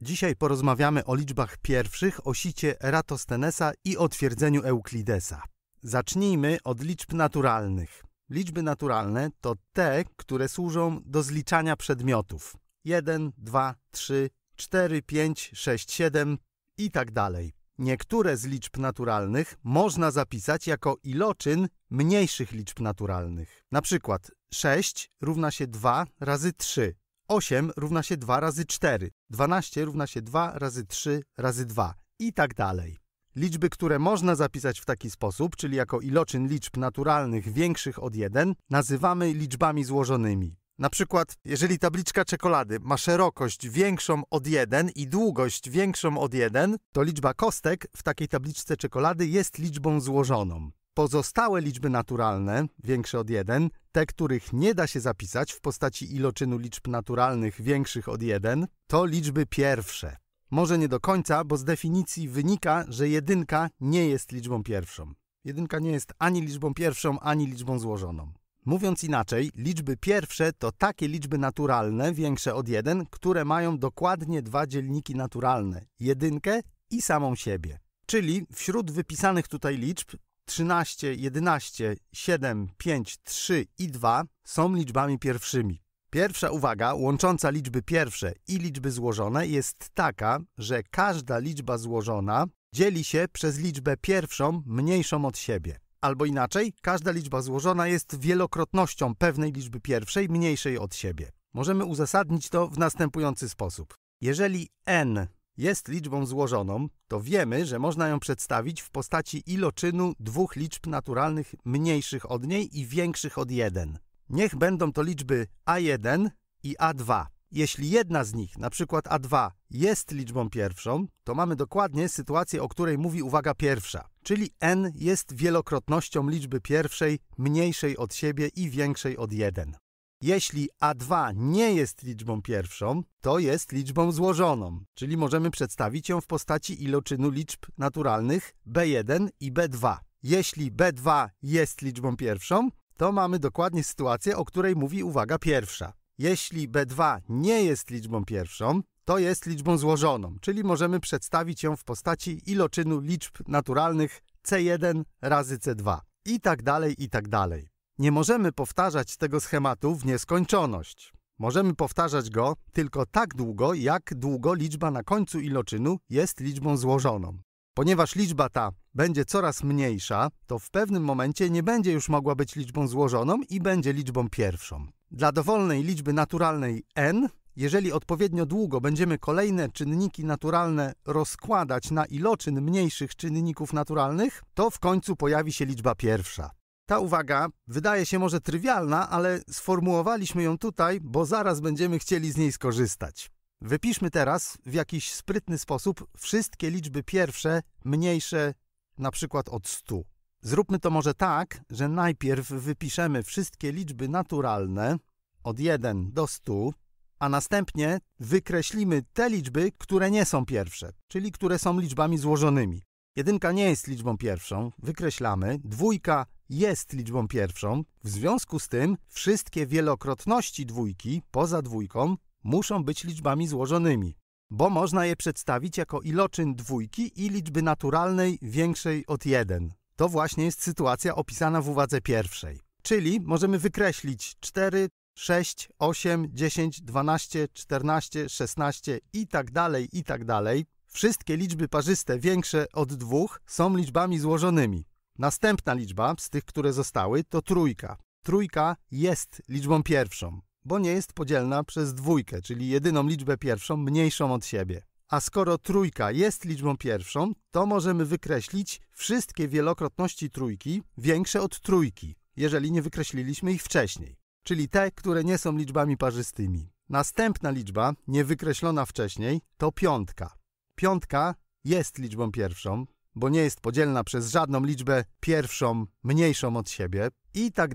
Dzisiaj porozmawiamy o liczbach pierwszych, o sicie Eratosthenesa i o twierdzeniu Euklidesa. Zacznijmy od liczb naturalnych. Liczby naturalne to te, które służą do zliczania przedmiotów. 1, 2, 3, 4, 5, 6, 7 i tak dalej. Niektóre z liczb naturalnych można zapisać jako iloczyn mniejszych liczb naturalnych. Na przykład 6 równa się 2 razy 3, 8 równa się 2 razy 4, 12 równa się 2 razy 3 razy 2 i tak dalej. Liczby, które można zapisać w taki sposób, czyli jako iloczyn liczb naturalnych większych od 1, nazywamy liczbami złożonymi. Na przykład, jeżeli tabliczka czekolady ma szerokość większą od 1 i długość większą od 1, to liczba kostek w takiej tabliczce czekolady jest liczbą złożoną. Pozostałe liczby naturalne, większe od 1, te, których nie da się zapisać w postaci iloczynu liczb naturalnych większych od 1, to liczby pierwsze. Może nie do końca, bo z definicji wynika, że jedynka nie jest liczbą pierwszą. Jedynka nie jest ani liczbą pierwszą, ani liczbą złożoną. Mówiąc inaczej, liczby pierwsze to takie liczby naturalne większe od 1, które mają dokładnie dwa dzielniki naturalne, jedynkę i samą siebie. Czyli wśród wypisanych tutaj liczb 13, 11, 7, 5, 3 i 2 są liczbami pierwszymi. Pierwsza uwaga łącząca liczby pierwsze i liczby złożone jest taka, że każda liczba złożona dzieli się przez liczbę pierwszą mniejszą od siebie. Albo inaczej, każda liczba złożona jest wielokrotnością pewnej liczby pierwszej mniejszej od siebie. Możemy uzasadnić to w następujący sposób. Jeżeli n jest liczbą złożoną, to wiemy, że można ją przedstawić w postaci iloczynu dwóch liczb naturalnych mniejszych od niej i większych od 1. Niech będą to liczby a1 i a2. Jeśli jedna z nich, na przykład a2, jest liczbą pierwszą, to mamy dokładnie sytuację, o której mówi uwaga pierwsza, czyli n jest wielokrotnością liczby pierwszej mniejszej od siebie i większej od 1. Jeśli a2 nie jest liczbą pierwszą, to jest liczbą złożoną, czyli możemy przedstawić ją w postaci iloczynu liczb naturalnych b1 i b2. Jeśli b2 jest liczbą pierwszą, to mamy dokładnie sytuację, o której mówi uwaga pierwsza. Jeśli b2 nie jest liczbą pierwszą, to jest liczbą złożoną, czyli możemy przedstawić ją w postaci iloczynu liczb naturalnych c1 razy c2 i tak dalej, i tak dalej. Nie możemy powtarzać tego schematu w nieskończoność. Możemy powtarzać go tylko tak długo, jak długo liczba na końcu iloczynu jest liczbą złożoną. Ponieważ liczba ta będzie coraz mniejsza, to w pewnym momencie nie będzie już mogła być liczbą złożoną i będzie liczbą pierwszą. Dla dowolnej liczby naturalnej n, jeżeli odpowiednio długo będziemy kolejne czynniki naturalne rozkładać na iloczyn mniejszych czynników naturalnych, to w końcu pojawi się liczba pierwsza. Ta uwaga wydaje się może trywialna, ale sformułowaliśmy ją tutaj, bo zaraz będziemy chcieli z niej skorzystać. Wypiszmy teraz w jakiś sprytny sposób wszystkie liczby pierwsze mniejsze na przykład od 100. Zróbmy to może tak, że najpierw wypiszemy wszystkie liczby naturalne od 1 do 100, a następnie wykreślimy te liczby, które nie są pierwsze, czyli które są liczbami złożonymi. Jedynka nie jest liczbą pierwszą, wykreślamy, dwójka jest liczbą pierwszą, w związku z tym wszystkie wielokrotności dwójki poza dwójką muszą być liczbami złożonymi, bo można je przedstawić jako iloczyn dwójki i liczby naturalnej większej od 1. To właśnie jest sytuacja opisana w uwadze pierwszej. Czyli możemy wykreślić 4, 6, 8, 10, 12, 14, 16 i tak dalej. Wszystkie liczby parzyste większe od 2 są liczbami złożonymi. Następna liczba z tych, które zostały, to trójka. Trójka jest liczbą pierwszą, bo nie jest podzielna przez dwójkę, czyli jedyną liczbę pierwszą mniejszą od siebie. A skoro trójka jest liczbą pierwszą, to możemy wykreślić wszystkie wielokrotności trójki większe od trójki, jeżeli nie wykreśliliśmy ich wcześniej, czyli te, które nie są liczbami parzystymi. Następna liczba, niewykreślona wcześniej, to piątka. Piątka jest liczbą pierwszą, bo nie jest podzielna przez żadną liczbę pierwszą mniejszą od siebie i tak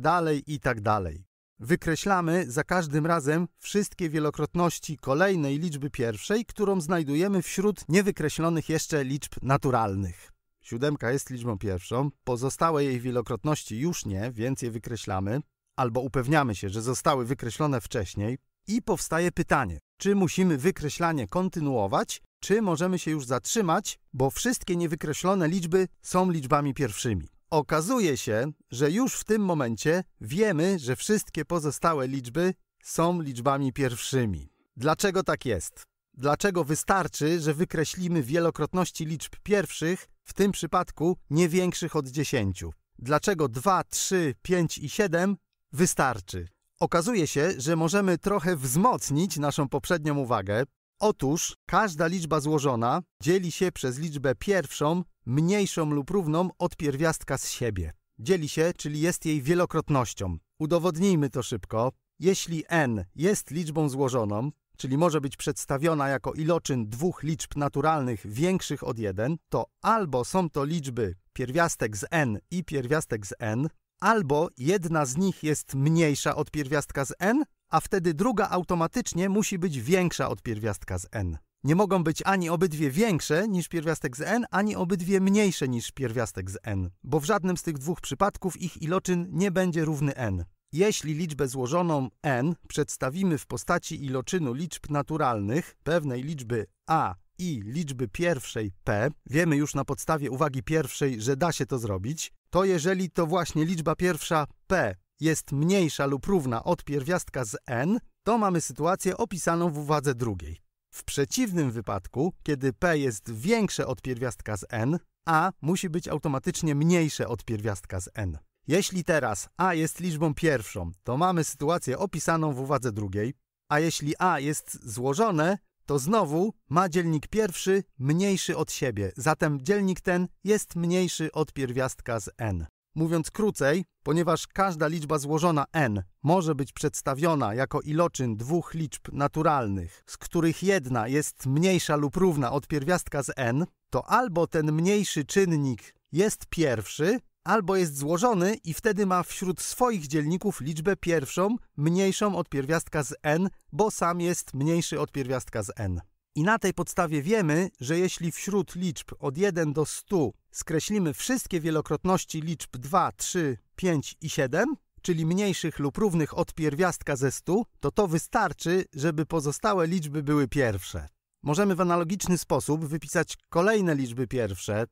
dalej. Wykreślamy za każdym razem wszystkie wielokrotności kolejnej liczby pierwszej, którą znajdujemy wśród niewykreślonych jeszcze liczb naturalnych. 7 jest liczbą pierwszą, pozostałe jej wielokrotności już nie, więc je wykreślamy, albo upewniamy się, że zostały wykreślone wcześniej i powstaje pytanie, czy musimy wykreślanie kontynuować, czy możemy się już zatrzymać, bo wszystkie niewykreślone liczby są liczbami pierwszymi. Okazuje się, że już w tym momencie wiemy, że wszystkie pozostałe liczby są liczbami pierwszymi. Dlaczego tak jest? Dlaczego wystarczy, że wykreślimy wielokrotności liczb pierwszych, w tym przypadku nie większych od 10? Dlaczego 2, 3, 5 i 7 wystarczy? Okazuje się, że możemy trochę wzmocnić naszą poprzednią uwagę. Otóż każda liczba złożona dzieli się przez liczbę pierwszą mniejszą lub równą od pierwiastka z siebie. Dzieli się, czyli jest jej wielokrotnością. Udowodnijmy to szybko. Jeśli n jest liczbą złożoną, czyli może być przedstawiona jako iloczyn dwóch liczb naturalnych większych od 1, to albo są to liczby pierwiastek z n i pierwiastek z n, albo jedna z nich jest mniejsza od pierwiastka z n, a wtedy druga automatycznie musi być większa od pierwiastka z n. Nie mogą być ani obydwie większe niż pierwiastek z n, ani obydwie mniejsze niż pierwiastek z n, bo w żadnym z tych dwóch przypadków ich iloczyn nie będzie równy n. Jeśli liczbę złożoną n przedstawimy w postaci iloczynu liczb naturalnych, pewnej liczby a i liczby pierwszej p, wiemy już na podstawie uwagi pierwszej, że da się to zrobić, to jeżeli to właśnie liczba pierwsza p jest mniejsza lub równa od pierwiastka z n, to mamy sytuację opisaną w uwadze drugiej. W przeciwnym wypadku, kiedy p jest większe od pierwiastka z n, a musi być automatycznie mniejsze od pierwiastka z n. Jeśli teraz a jest liczbą pierwszą, to mamy sytuację opisaną w uwadze drugiej, a jeśli a jest złożone, to znowu ma dzielnik pierwszy mniejszy od siebie, zatem dzielnik ten jest mniejszy od pierwiastka z n. Mówiąc krócej, ponieważ każda liczba złożona n może być przedstawiona jako iloczyn dwóch liczb naturalnych, z których jedna jest mniejsza lub równa od pierwiastka z n, to albo ten mniejszy czynnik jest pierwszy, albo jest złożony i wtedy ma wśród swoich dzielników liczbę pierwszą mniejszą od pierwiastka z n, bo sam jest mniejszy od pierwiastka z n. I na tej podstawie wiemy, że jeśli wśród liczb od 1 do 100 skreślimy wszystkie wielokrotności liczb 2, 3, 5 i 7, czyli mniejszych lub równych od pierwiastka ze 100, to wystarczy, żeby pozostałe liczby były pierwsze. Możemy w analogiczny sposób wypisać kolejne liczby pierwsze.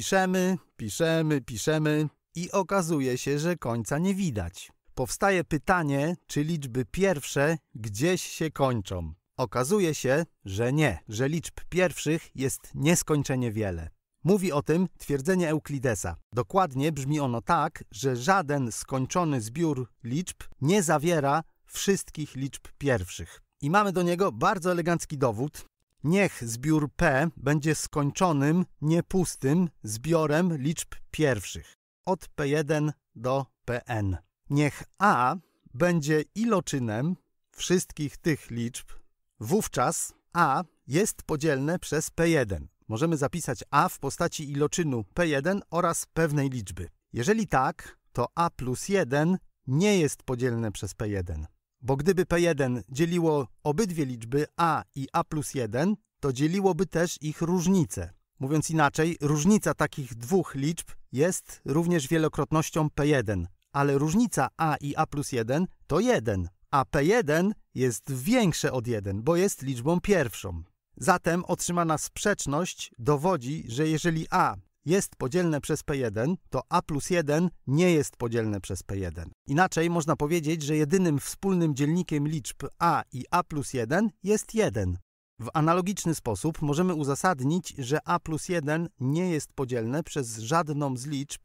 Piszemy i okazuje się, że końca nie widać. Powstaje pytanie, czy liczby pierwsze gdzieś się kończą. Okazuje się, że nie, że liczb pierwszych jest nieskończenie wiele. Mówi o tym twierdzenie Euklidesa. Dokładnie brzmi ono tak, że żaden skończony zbiór liczb nie zawiera wszystkich liczb pierwszych. I mamy do niego bardzo elegancki dowód. Niech zbiór P będzie skończonym, niepustym zbiorem liczb pierwszych, od P1 do Pn. Niech A będzie iloczynem wszystkich tych liczb, wówczas A jest podzielne przez P1. Możemy zapisać A w postaci iloczynu P1 oraz pewnej liczby. Jeżeli tak, to A plus 1 nie jest podzielne przez P1. Bo gdyby P1 dzieliło obydwie liczby A i A plus 1, to dzieliłoby też ich różnicę. Mówiąc inaczej, różnica takich dwóch liczb jest również wielokrotnością P1, ale różnica A i A plus 1 to 1, a P1 jest większe od 1, bo jest liczbą pierwszą. Zatem otrzymana sprzeczność dowodzi, że jeżeli A jest podzielne przez P1, to A plus 1 nie jest podzielne przez P1. Inaczej można powiedzieć, że jedynym wspólnym dzielnikiem liczb A i A plus 1 jest 1. W analogiczny sposób możemy uzasadnić, że A plus 1 nie jest podzielne przez żadną z liczb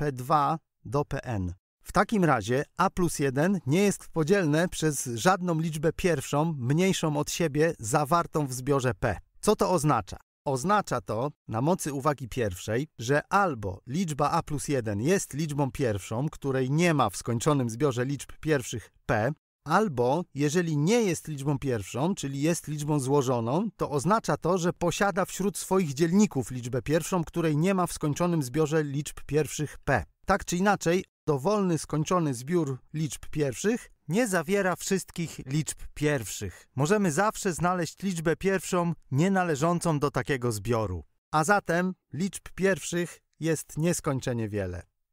P2 do Pn. W takim razie A plus 1 nie jest podzielne przez żadną liczbę pierwszą mniejszą od siebie zawartą w zbiorze P. Co to oznacza? Oznacza to, na mocy uwagi pierwszej, że albo liczba A plus 1 jest liczbą pierwszą, której nie ma w skończonym zbiorze liczb pierwszych P, albo jeżeli nie jest liczbą pierwszą, czyli jest liczbą złożoną, to oznacza to, że posiada wśród swoich dzielników liczbę pierwszą, której nie ma w skończonym zbiorze liczb pierwszych P. Tak czy inaczej, dowolny skończony zbiór liczb pierwszych nie zawiera wszystkich liczb pierwszych. Możemy zawsze znaleźć liczbę pierwszą nienależącą do takiego zbioru. A zatem liczb pierwszych jest nieskończenie wiele.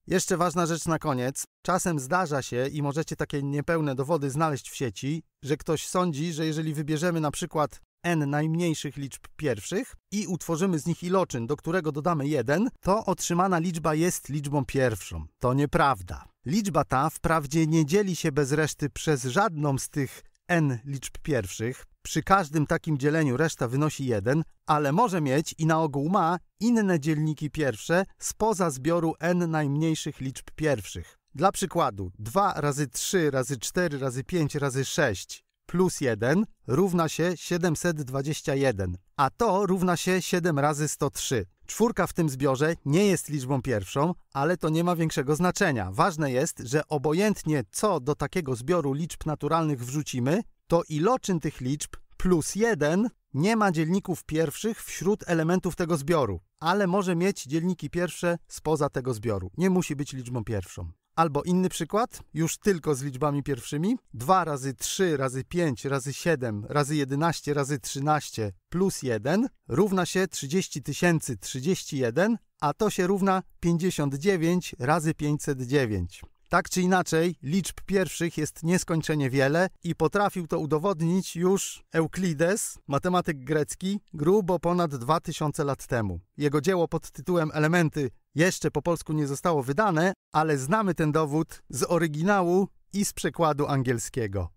Jeszcze ważna rzecz na koniec. Czasem zdarza się, i możecie takie niepełne dowody znaleźć w sieci, że ktoś sądzi, że jeżeli wybierzemy na przykład n najmniejszych liczb pierwszych i utworzymy z nich iloczyn, do którego dodamy 1, to otrzymana liczba jest liczbą pierwszą. To nieprawda. Liczba ta wprawdzie nie dzieli się bez reszty przez żadną z tych n liczb pierwszych. Przy każdym takim dzieleniu reszta wynosi 1, ale może mieć i na ogół ma inne dzielniki pierwsze spoza zbioru n najmniejszych liczb pierwszych. Dla przykładu 2 razy 3 razy 4 razy 5 razy 6 plus 1 równa się 721, a to równa się 7 razy 103. Czwórka w tym zbiorze nie jest liczbą pierwszą, ale to nie ma większego znaczenia. Ważne jest, że obojętnie co do takiego zbioru liczb naturalnych wrzucimy, to iloczyn tych liczb plus 1 nie ma dzielników pierwszych wśród elementów tego zbioru, ale może mieć dzielniki pierwsze spoza tego zbioru. Nie musi być liczbą pierwszą. Albo inny przykład, już tylko z liczbami pierwszymi. 2 razy 3 razy 5 razy 7 razy 11 razy 13 plus 1 równa się 30 031, a to się równa 59 razy 509. Tak czy inaczej, liczb pierwszych jest nieskończenie wiele i potrafił to udowodnić już Euklides, matematyk grecki, grubo ponad 2000 lat temu. Jego dzieło pod tytułem Elementy jeszcze po polsku nie zostało wydane, ale znamy ten dowód z oryginału i z przekładu angielskiego.